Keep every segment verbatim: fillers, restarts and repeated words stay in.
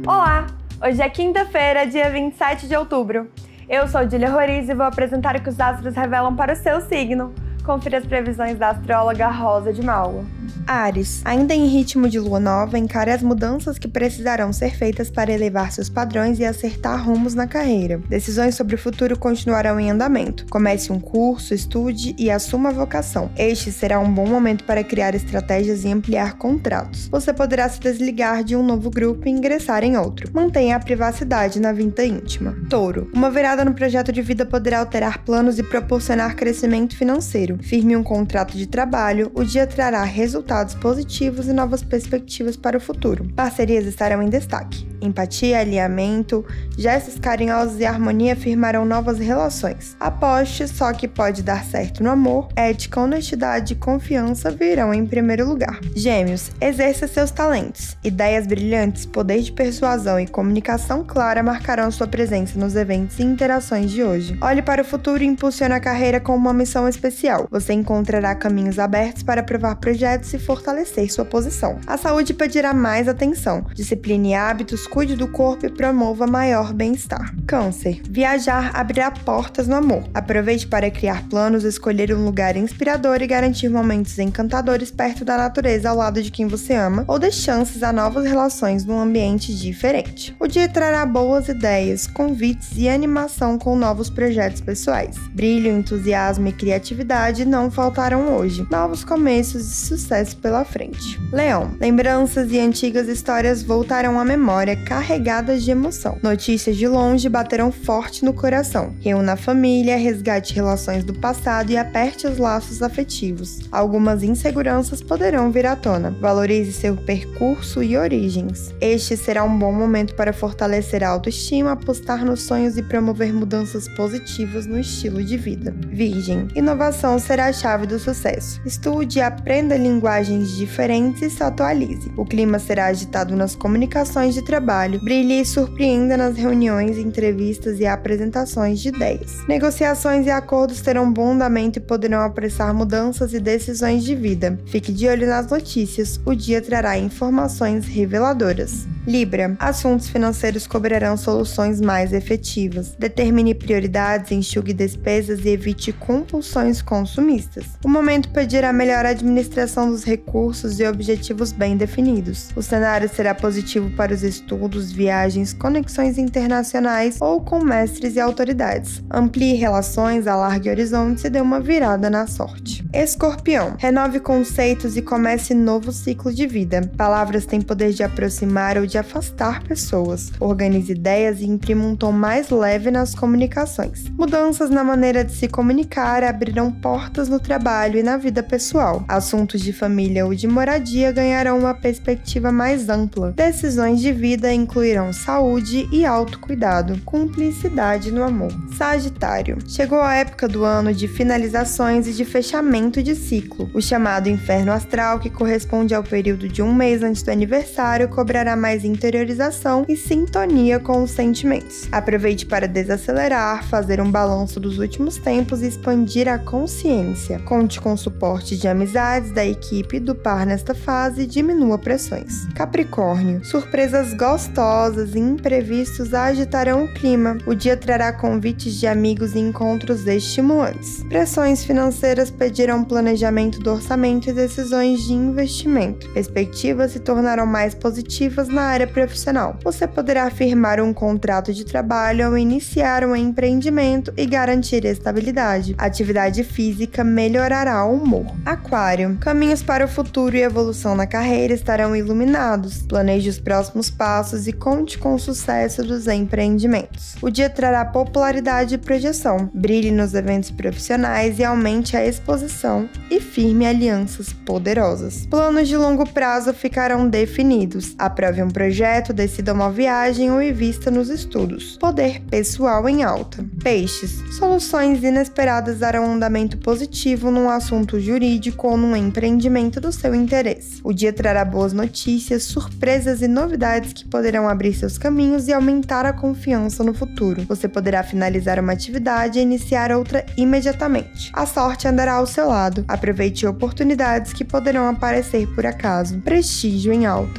Olá! Hoje é quinta-feira, dia vinte e sete de outubro. Eu sou Julia Roriz e vou apresentar o que os astros revelam para o seu signo. Confira as previsões da astróloga Rosa de Mauro. Áries, ainda em ritmo de lua nova, encare as mudanças que precisarão ser feitas para elevar seus padrões e acertar rumos na carreira. Decisões sobre o futuro continuarão em andamento. Comece um curso, estude e assuma a vocação. Este será um bom momento para criar estratégias e ampliar contratos. Você poderá se desligar de um novo grupo e ingressar em outro. Mantenha a privacidade na vida íntima. Touro, uma virada no projeto de vida poderá alterar planos e proporcionar crescimento financeiro. Firme um contrato de trabalho, o dia trará resultados positivos e novas perspectivas para o futuro. Parcerias estarão em destaque. Empatia, alinhamento, gestos carinhosos e harmonia firmarão novas relações. Aposte só que pode dar certo no amor, ética, honestidade e confiança virão em primeiro lugar. Gêmeos, exerça seus talentos. Ideias brilhantes, poder de persuasão e comunicação clara marcarão sua presença nos eventos e interações de hoje. Olhe para o futuro e impulsione a carreira com uma missão especial. Você encontrará caminhos abertos para aprovar projetos e fortalecer sua posição. A saúde pedirá mais atenção. Discipline hábitos, cuide do corpo e promova maior bem-estar. Câncer, viajar abrirá portas no amor. Aproveite para criar planos, escolher um lugar inspirador e garantir momentos encantadores perto da natureza ao lado de quem você ama, ou dê chances a novas relações num ambiente diferente. O dia trará boas ideias, convites e animação com novos projetos pessoais. Brilho, entusiasmo e criatividade não faltarão hoje. Novos começos e sucesso pela frente. Leão, lembranças e antigas histórias voltarão à memória carregadas de emoção. Notícias de longe baterão forte no coração. Reúna a família, resgate relações do passado e aperte os laços afetivos. Algumas inseguranças poderão vir à tona. Valorize seu percurso e origens. Este será um bom momento para fortalecer a autoestima, apostar nos sonhos e promover mudanças positivas no estilo de vida. Virgem, inovação será a chave do sucesso. Estude, aprenda linguagens diferentes e se atualize. O clima será agitado nas comunicações de trabalho, brilhe e surpreenda nas reuniões, entrevistas e apresentações de ideias. Negociações e acordos terão bom andamento e poderão apressar mudanças e decisões de vida. Fique de olho nas notícias, o dia trará informações reveladoras. Libra, assuntos financeiros cobrarão soluções mais efetivas. Determine prioridades, enxugue despesas e evite compulsões consumistas. O momento pedirá melhor administração dos recursos e objetivos bem definidos. O cenário será positivo para os estudos, viagens, conexões internacionais ou com mestres e autoridades. Amplie relações, alargue horizontes e dê uma virada na sorte. Escorpião, renove conceitos e comece novo ciclo de vida. Palavras têm poder de aproximar ou de afastar pessoas. Organize ideias e imprima um tom mais leve nas comunicações. Mudanças na maneira de se comunicar abrirão portas no trabalho e na vida pessoal. Assuntos de família ou de moradia ganharão uma perspectiva mais ampla. Decisões de vida incluirão saúde e autocuidado, cumplicidade no amor. Sagitário, chegou a época do ano de finalizações e de fechamento de ciclo. O chamado inferno astral, que corresponde ao período de um mês antes do aniversário, cobrará mais interiorização e sintonia com os sentimentos. Aproveite para desacelerar, fazer um balanço dos últimos tempos e expandir a consciência. Conte com o suporte de amizades, da equipe e do par nesta fase e diminua pressões. Capricórnio, surpresas gostosas e imprevistos agitarão o clima. O dia trará convites de amigos e encontros estimulantes. Pressões financeiras pedirão planejamento do orçamento e decisões de investimento. Perspectivas se tornarão mais positivas na área profissional. Você poderá firmar um contrato de trabalho ou iniciar um empreendimento e garantir estabilidade. A atividade física melhorará o humor. Aquário, caminhos para o futuro e evolução na carreira estarão iluminados. Planeje os próximos passos e conte com o sucesso dos empreendimentos. O dia trará popularidade e projeção. Brilhe nos eventos profissionais e aumente a exposição e firme alianças poderosas. Planos de longo prazo ficarão definidos. Aprove um projeto, decida uma viagem ou invista nos estudos. Poder pessoal em alta. Peixes, soluções inesperadas darão um andamento positivo num assunto jurídico ou num empreendimento do seu interesse. O dia trará boas notícias, surpresas e novidades que poderão abrir seus caminhos e aumentar a confiança no futuro. Você poderá finalizar uma atividade e iniciar outra imediatamente. A sorte andará ao seu lado. Aproveite oportunidades que poderão aparecer por acaso. Prestígio em alta.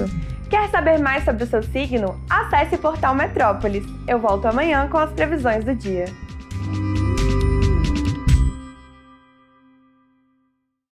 Quer saber mais sobre o seu signo? Acesse o portal Metrópolis. Eu volto amanhã com as previsões do dia.